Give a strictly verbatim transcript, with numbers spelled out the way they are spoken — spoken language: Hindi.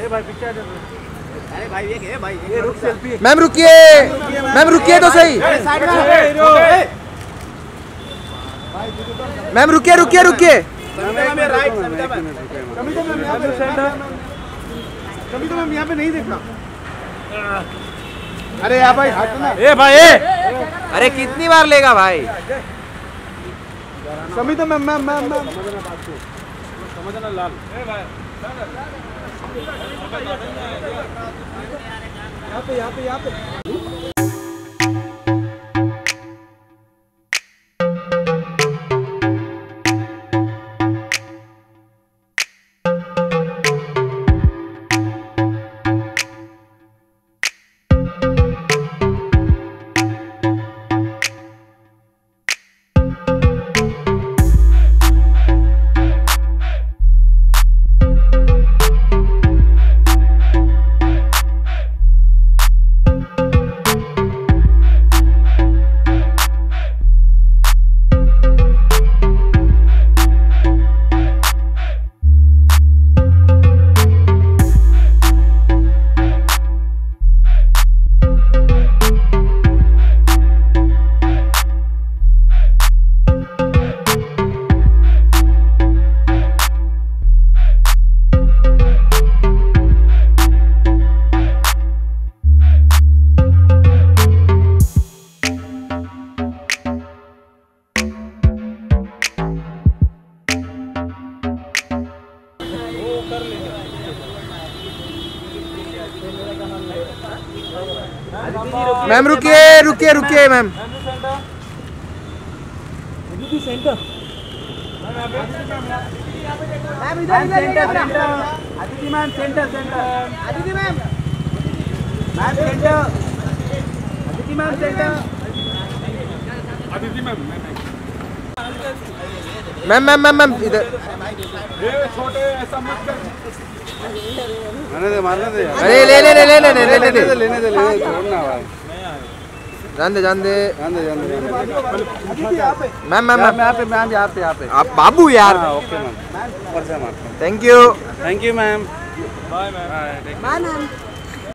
भाई पीछे आ जाओ। अरे भाई ये क्या भाई ये रुक सेल्फी। मैम रुकिए मैम रुकिए तो सही। मैम रुकिए रुकिए रुकिए। समिता मैम यहाँ पे नहीं देखना। अरे यार भाई हटना। ए भाई ए अरे कितनी बार लेगा भाई। Samita ma'am ma'am ma'am ma'am समझना लाल। यहाँ पे यहाँ पे यहाँ पे मैम रुकिए रुकिए रुकिए मैम। सेंटर मैम इधर centre Aditi ma'am centre centre Aditi ma'am ma'am centre Aditi ma'am centre Aditi ma'am ma'am ma'am ma'am ma'am इधर। ये छोटे ऐसा मत कर। मारने दे मारने दे। अरे ले ले ले ले ले ले ले लेने दे लेने दे छोड़ना भाई। जान दे जान दे जान दे जान दे। मैम मैम मैम यहाँ पे मैम यहाँ पे यहाँ पे आप बाबू यार। ओके मैम ऊपर से मारते हैं। Thank you thank you ma'am. Bye ma'am. Bye ma'am.